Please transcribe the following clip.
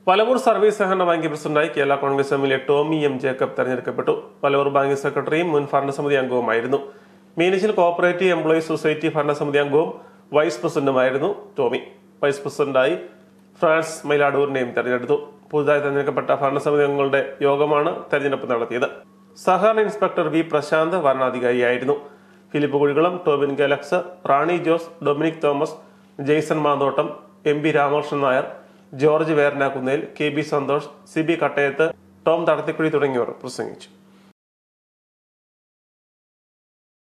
പലവൂർ service സഹകരണ bank പ്രസിഡന്റായി കേരള കോൺഗ്രസ് എമ്മിലെ ടോമി എം ജേക്കബ് തെരഞ്ഞെടുക്കപ്പെട്ടു. പലവൂർ ബാങ്ക് സെക്രട്ടറിയും മുൻ ഭരണസമിതി അംഗവുമായിരുന്നു. മീനച്ചിൽ കോഓപ്പറേറ്റീവ് എംപ്ലോയീസ് സൊസൈറ്റി ഭരണസമിതി അംഗവും വൈസ് പ്രസിഡന്റുമായിരുന്നു ടോമി. വൈസ് പ്രസിഡന്റായി ഫ്രാൻസ് മൈലാടൂരിനെയും തെരഞ്ഞെടുത്തു. പുതുതായി തെരഞ്ഞെടുക്കപ്പെട്ട ഭരണസമിതി അംഗങ്ങളുടെ യോഗമാണ് തെരഞ്ഞെടുപ്പ് നടത്തിയത്. സഹകരണ ഇൻസ്പെക്ടർ വി പ്രശാന്ത് വരണാധികാരിയായിരുന്നു. Philip Kuzhikulam, Tobin Galax, Rani Jose, Dominic Thomas, Jaison Manthottam, M P Ramakrishnan Nair, George Vernakkunnel, K B Santhosh, C B Kattayathu, Tom Thadathikuzhi തുടങ്ങിയവർ പ്രസംഗിച്ചു.